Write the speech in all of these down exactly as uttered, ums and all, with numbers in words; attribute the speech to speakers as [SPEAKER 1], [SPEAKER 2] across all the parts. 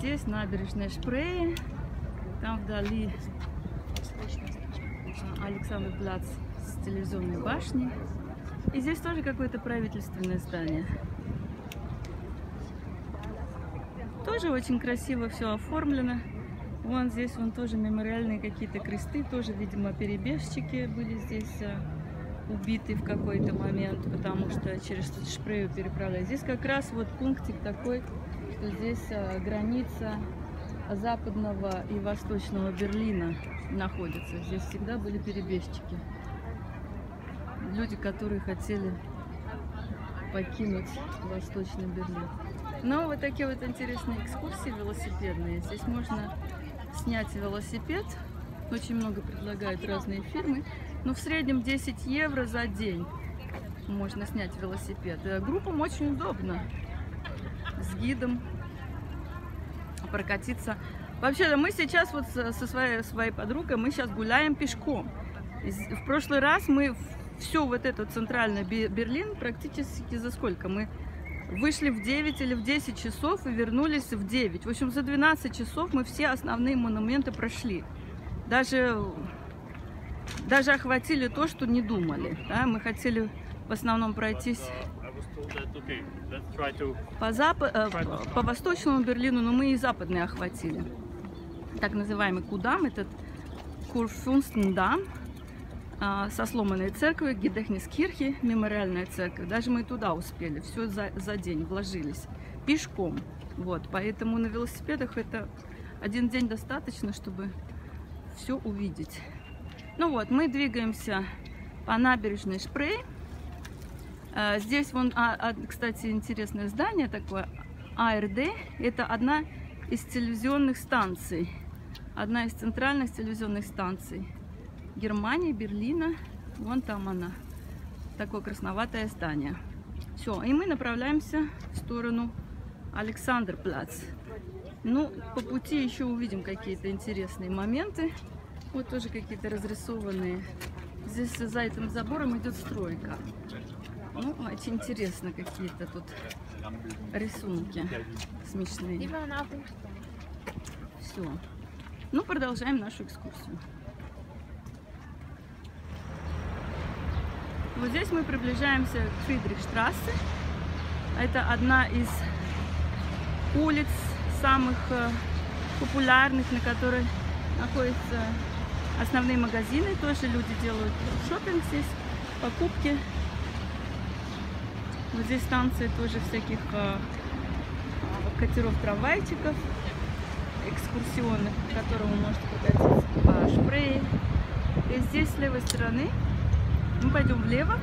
[SPEAKER 1] здесь набережная Шпрее, там вдали Александрплац с телевизионной башней. И здесь тоже какое-то правительственное здание. Тоже очень красиво все оформлено. Вон здесь вон тоже мемориальные какие-то кресты, тоже, видимо, перебежчики были здесь убиты в какой-то момент, потому что через Шпрею переправлялись. Здесь как раз вот пунктик такой, что здесь граница западного и восточного Берлина находится. Здесь всегда были перебежчики. Люди, которые хотели покинуть Восточный Берлин. Но вот такие вот интересные экскурсии велосипедные. Здесь можно снять велосипед. Очень много предлагают разные фирмы. Но в среднем десять евро за день можно снять велосипед. Группам очень удобно. С гидом прокатиться. Вообще-то мы сейчас вот со своей, своей подругой, мы сейчас гуляем пешком. В прошлый раз мы все вот этот центральный Берлин практически за сколько? Мы вышли в девять или в десять часов и вернулись в девять. В общем, за двенадцать часов мы все основные монументы прошли. Даже, даже охватили то, что не думали. Да? Мы хотели в основном пройтись по, запад, э, по восточному Берлину, но мы и западный охватили. Так называемый Кудам, этот Курфюрстендам, э, со сломанной церковью, Гедехнискирхи, мемориальная церковь. Даже мы туда успели, все за, за день вложились, пешком. Вот, поэтому на велосипедах это один день достаточно, чтобы все увидеть. Ну вот, мы двигаемся по набережной Шпрей. Здесь, вон, а, а, кстати, интересное здание такое, А Р Д. Это одна из телевизионных станций, одна из центральных телевизионных станций Германии, Берлина. Вон там она, такое красноватое здание. Все, и мы направляемся в сторону Александрплац. Ну, по пути еще увидим какие-то интересные моменты. Вот тоже какие-то разрисованные. Здесь за этим забором идет стройка. Ну, очень интересно, какие-то тут рисунки смешные. Все. Ну, продолжаем нашу экскурсию. Вот здесь мы приближаемся к Фридрихштрассе. Это одна из улиц самых популярных, на которой находятся основные магазины. Тоже люди делают шопинг здесь, покупки. Вот здесь станции тоже всяких э, катеров, трамвайчиков экскурсионных, к которым вы можете прокатиться по Шпрее. И здесь с левой стороны мы пойдем влево.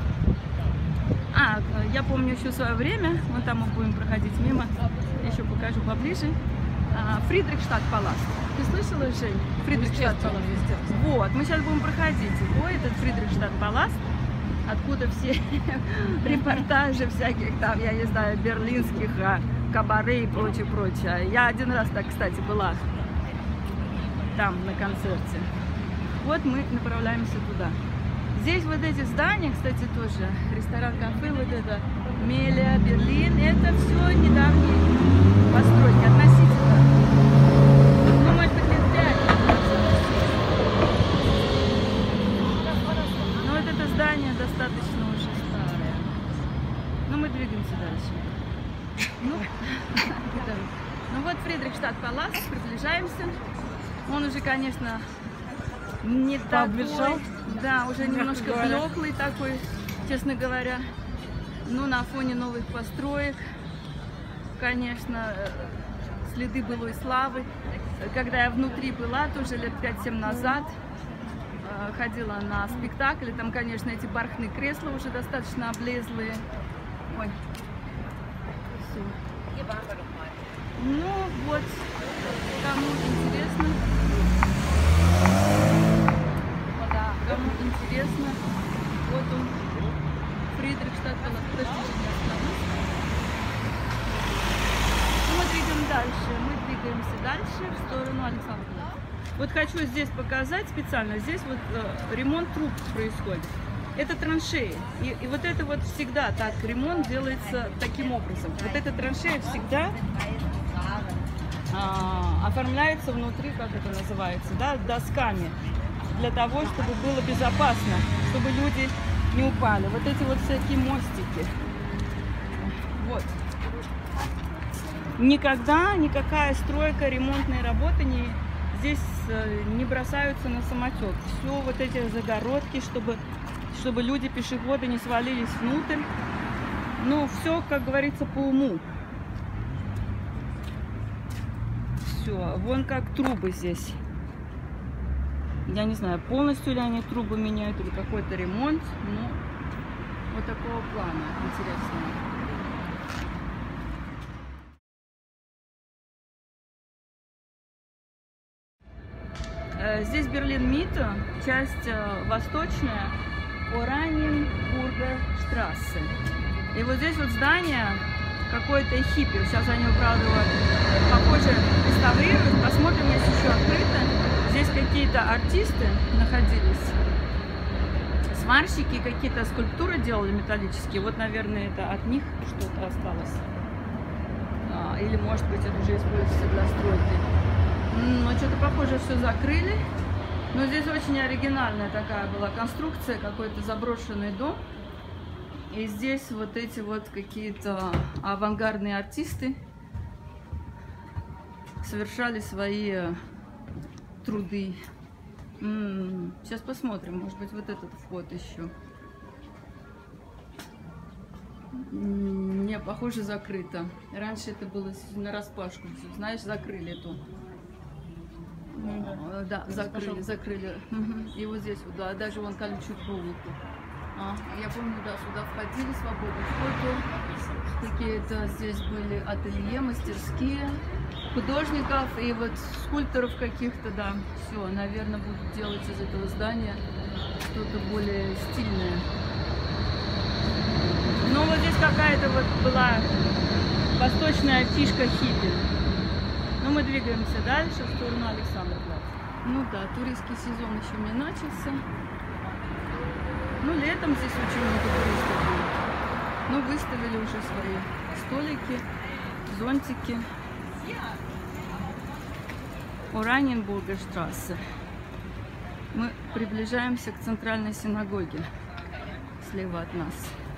[SPEAKER 1] А, я помню еще свое время, вот там мы будем проходить мимо, еще покажу поближе. Фридрихштадт-палац. Ты слышала, Жень? Фридрихштадт-палац. Вот, мы сейчас будем проходить его, этот Фридрихштадт-палац, откуда все репортажи всяких там, я не знаю, берлинских кабаре и прочее, прочее. Я один раз так, кстати, была там на концерте. Вот мы направляемся туда. Здесь вот эти здания, кстати, тоже ресторан, кафе, вот это Мелия, Берлин, это все недавние постройки, относительно. Ну, может быть, лет пять. Но вот это здание достаточно уже старое. Но мы двигаемся дальше. Ну, ну вот Фридрихштадт-палац, приближаемся. Он уже, конечно, не такой, да, уже немножко блеклый такой, честно говоря. Но на фоне новых построек, конечно, следы былой славы. Когда я внутри была, тоже лет пять-семь назад, ходила на спектакль, там, конечно, эти бархатные кресла уже достаточно облезлые. Ой. Все. Ну вот, кому интересно, кому интересно, вот он, Фридрихштадт-палац. Подожди, не остановись. Мы двигаем дальше, мы двигаемся дальше в сторону Александрплаца. Вот хочу здесь показать специально, здесь вот э, ремонт труб происходит. Это траншеи. И, и вот это вот всегда так, ремонт делается таким образом. Вот эта траншея всегда а, оформляется внутри, как это называется, да, досками, для того, чтобы было безопасно, чтобы люди не упали. Вот эти вот всякие мостики. Вот. Никогда никакая стройка, ремонтные работы не, здесь не бросаются на самотек. Все вот эти загородки, чтобы, чтобы люди, пешеходы не свалились внутрь. Ну, все, как говорится, по уму. Все, вон как трубы здесь. Я не знаю, полностью ли они трубы меняют или какой-то ремонт. Но вот такого плана интересного. Здесь Берлин-Митте, часть восточная, Ораниенбургер штрассе. И вот здесь вот здание какое-то хиппи. Сейчас они, правда, похоже, реставрируют. Посмотрим, если еще открыто. Здесь какие-то артисты находились. Сварщики какие-то скульптуры делали металлические. Вот, наверное, это от них что-то осталось. А, или, может быть, это уже используется для стройки. Но что-то похоже все закрыли. Но здесь очень оригинальная такая была конструкция, какой-то заброшенный дом. И здесь вот эти вот какие-то авангардные артисты совершали свои труды. М-м-м. Сейчас посмотрим, может быть, вот этот вход еще. Не, похоже, закрыто. Раньше это было нараспашку. Знаешь, закрыли эту. Mm-hmm. Да, закрыли, закрыли. Mm-hmm. И вот здесь вот, да, даже вон колючую проволоку. А, я помню, да, сюда входили, свободный вход. Какие-то здесь были ателье, мастерские художников и вот скульпторов каких-то, да. Все, наверное, будут делать из этого здания что-то более стильное. Ну, вот здесь какая-то вот была восточная фишка хиппи. Но мы двигаемся дальше в сторону Александра-Плац. Ну да, туристский сезон еще не начался. Ну, летом здесь очень много туристов будет. Ну, выставили уже свои столики, зонтики. Ораниенбургер штрассе. Мы приближаемся к центральной синагоге слева от нас.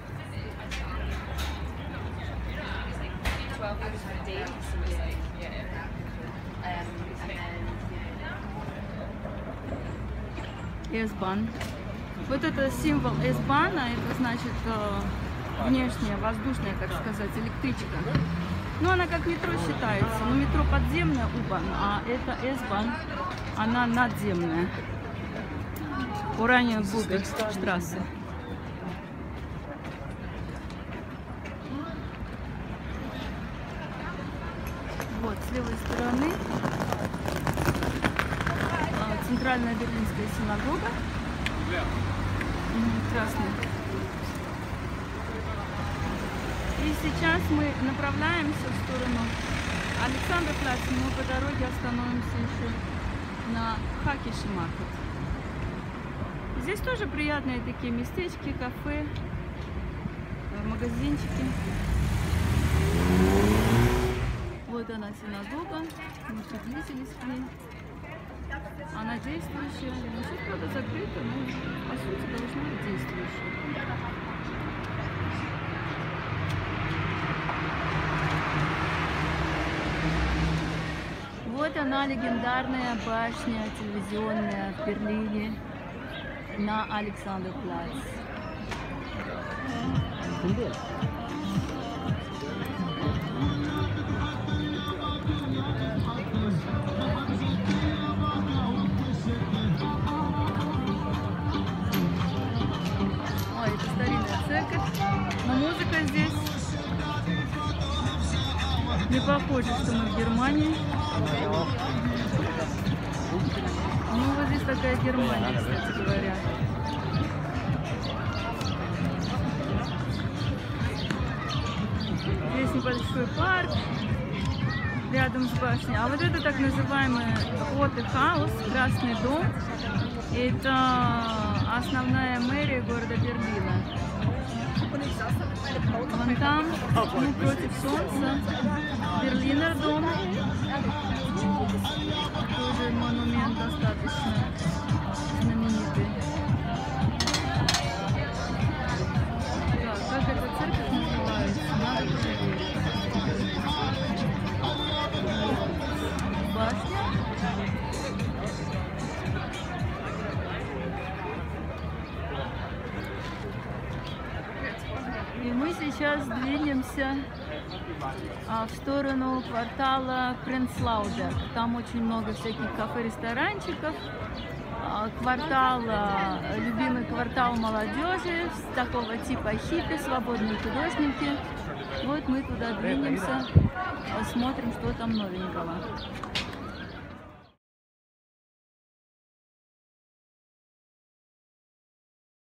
[SPEAKER 1] Эс-Бан. Вот это символ Эс-Бана, это значит э, внешняя, воздушная, так сказать, электричка. Ну, она как метро считается. Но метро подземная У-Бан, а это Эс-Бан, она надземная. Ораниенбургер штрассе. Вот, с левой стороны центральная берлинская синагога. Красный. И сейчас мы направляемся в сторону Александра-Плац. Мы по дороге остановимся еще на Хакеши-маркет. Здесь тоже приятные такие местечки, кафе, магазинчики. Вот она, синагога. Мы приблизились к ней. Она действующая. Ну, сейчас, правда, закрыта, но по сути должна быть действующая. Вот она, легендарная башня телевизионная в Берлине на Александр-Плац. Но музыка здесь не похоже, что мы в Германии. Ну, вот здесь такая Германия, кстати говоря. Здесь небольшой парк рядом с башней. А вот это так называемый Rote Haus, Красный дом. Это основная мэрия города Берлина. Вон там, ну, против солнца, Берлинер дом. Тоже монумент достаточно знаменитый. Так, как эта церковь называется? Надо проверить. Башня. И мы сейчас двинемся а, в сторону квартала Пренцлаудерг. Там очень много всяких кафе-ресторанчиков. А, квартал, а, любимый квартал молодежи, такого типа хиппи, свободные художники. Вот мы туда двинемся, посмотрим, что там новенького.